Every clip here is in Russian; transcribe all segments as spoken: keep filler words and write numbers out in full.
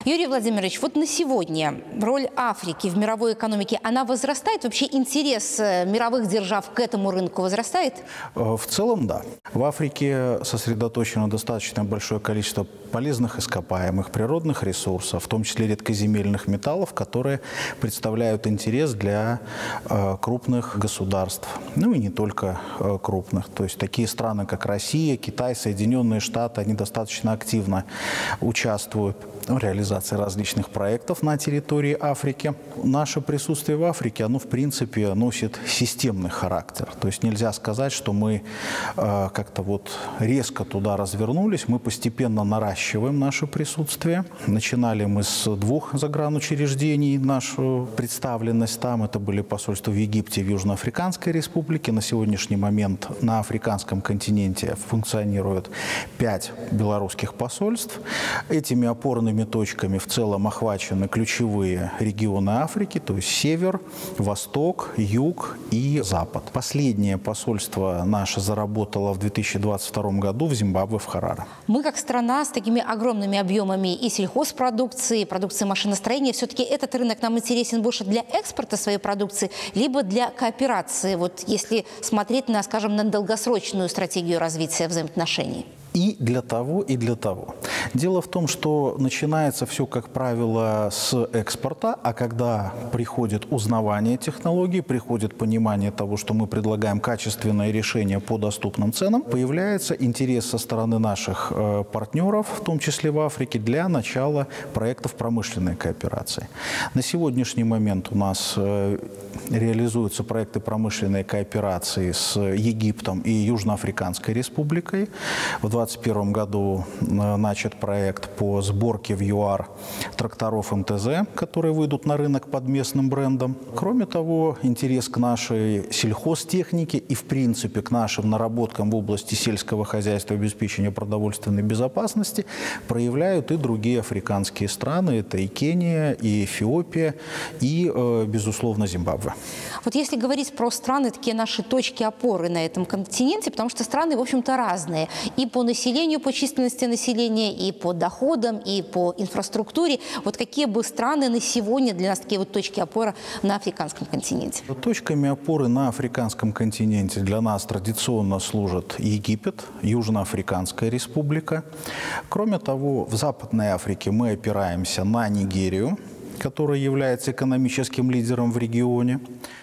Юрий Владимирович, вот на сегодня роль Африки в мировой экономике, она возрастает? Вообще интерес мировых держав к этому рынку возрастает? В целом, да. В Африке сосредоточено достаточно большое количество полезных ископаемых, природных ресурсов, в том числе редкоземельных металлов, которые представляют интерес для э, крупных государств. Ну и не только э, крупных. То есть такие страны, как Россия, Китай, Соединенные Штаты, они достаточно активно участвуют в реализации различных проектов на территории Африки. Наше присутствие в Африке, оно в принципе носит системный характер. То есть нельзя сказать, что мы э, как-то вот резко туда развернулись, мы постепенно наращиваем наше присутствие. Начинали мы с двух загранучреждений, нашу представленность там. Это были посольства в Египте и в Южноафриканской республике. На сегодняшний момент на африканском континенте функционирует пять белорусских посольств. Этими опорными точками в целом охвачены ключевые регионы Африки, то есть север, восток, юг и запад. Последнее посольство наше заработало в две тысячи двадцать втором году в Зимбабве, в Хараре. Мы как страна с такими огромными объемами и сельхозпродукции, и продукции машиностроения, все-таки этот рынок нам интересен больше для экспорта своей продукции, либо для кооперации, вот если смотреть на, скажем, на долгосрочную стратегию развития взаимоотношений? И для того, и для того. Дело в том, что начинается все, как правило, с экспорта, а когда приходит узнавание технологий, приходит понимание того, что мы предлагаем качественное решение по доступным ценам, появляется интерес со стороны наших э, партнеров, в том числе в Африке, для начала проектов промышленной кооперации. На сегодняшний момент у нас э, реализуются проекты промышленной кооперации с Египтом и Южноафриканской республикой. В две тысячи двадцать первом году начат проект по сборке в ЮАР тракторов эм тэ зэ, которые выйдут на рынок под местным брендом. Кроме того, интерес к нашей сельхозтехнике и, в принципе, к нашим наработкам в области сельского хозяйства и обеспечения продовольственной безопасности проявляют и другие африканские страны. Это и Кения, и Эфиопия, и, безусловно, Зимбабве. Вот если говорить про страны, такие наши точки опоры на этом континенте, потому что страны, в общем-то, разные. И по населению, по численности населения, и по доходам, и по инфраструктуре. Вот какие бы страны на сегодня для нас такие вот точки опоры на африканском континенте? Точками опоры на африканском континенте для нас традиционно служат Египет, Южноафриканская республика. Кроме того, в Западной Африке мы опираемся на Нигерию, которая является экономическим лидером в регионе.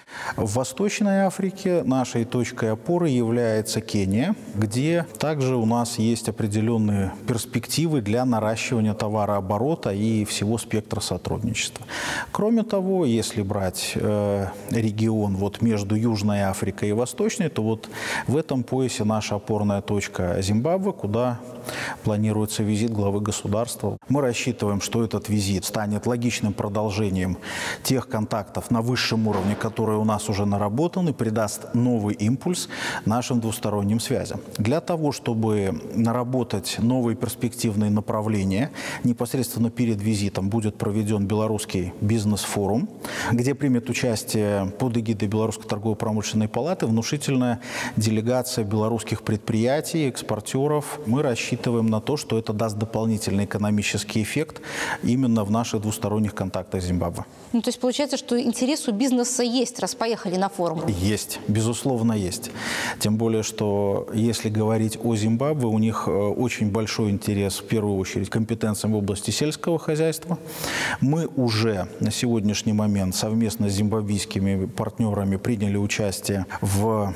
В Восточной Африке нашей точкой опоры является Кения, где также у нас есть определенные перспективы для наращивания товарооборота и всего спектра сотрудничества. Кроме того, если брать э, регион вот между Южной Африкой и Восточной, то вот в этом поясе наша опорная точка Зимбабве, куда планируется визит главы государства. Мы рассчитываем, что этот визит станет логичным продолжением тех контактов на высшем уровне, которые у нас уже наработаны, придаст новый импульс нашим двусторонним связям. Для того, чтобы наработать новые перспективные направления, непосредственно перед визитом будет проведен белорусский бизнес-форум, где примет участие под эгидой Белорусской торгово-промышленной палаты внушительная делегация белорусских предприятий, экспортеров. Мы рассчитываем на то, что это даст дополнительный экономический эффект именно в наших двусторонних контактах с Зимбабве. Ну, то есть получается, что интерес у бизнеса есть, раз поехали на форум? Есть, безусловно, есть. Тем более, что если говорить о Зимбабве, у них очень большой интерес, в первую очередь, к компетенциям в области сельского хозяйства. Мы уже на сегодняшний момент совместно с зимбабвийскими партнерами приняли участие в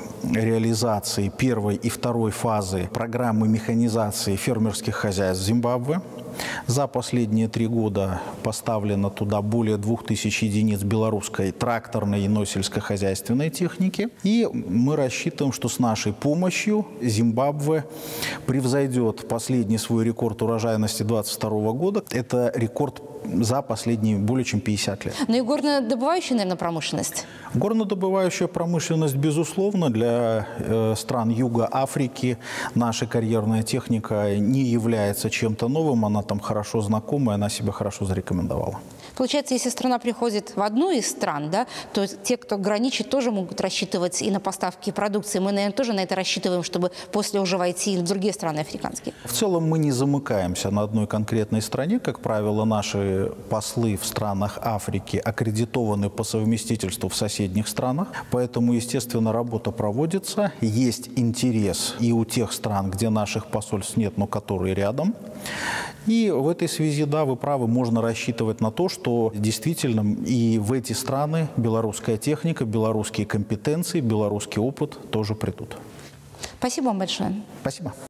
реализации первой и второй фазы программы механизации фермерских хозяйств Зимбабве. За последние три года поставлено туда более двух тысяч единиц белорусской тракторной и сельскохозяйственной техники. И мы рассчитываем, что с нашей помощью Зимбабве превзойдет последний свой рекорд урожайности две тысячи двадцать второго года. Это рекорд за последние более чем пятьдесят лет. Ну и горнодобывающая, наверное, промышленность. Горнодобывающая промышленность, безусловно, для э, стран Юга Африки наша карьерная техника не является чем-то новым, она там хорошо знакома, и она себя хорошо зарекомендовала. Получается, если страна приходит в одну из стран, да, то те, кто граничит, тоже могут рассчитывать и на поставки продукции. Мы, наверное, тоже на это рассчитываем, чтобы после уже войти в другие страны африканские. В целом мы не замыкаемся на одной конкретной стране. Как правило, наши послы в странах Африки аккредитованы по совместительству в соседних странах. Поэтому, естественно, работа проводится. Есть интерес и у тех стран, где наших посольств нет, но которые рядом. И в этой связи, да, вы правы, можно рассчитывать на то, что действительно и в эти страны белорусская техника, белорусские компетенции, белорусский опыт тоже придут. Спасибо вам большое. Спасибо.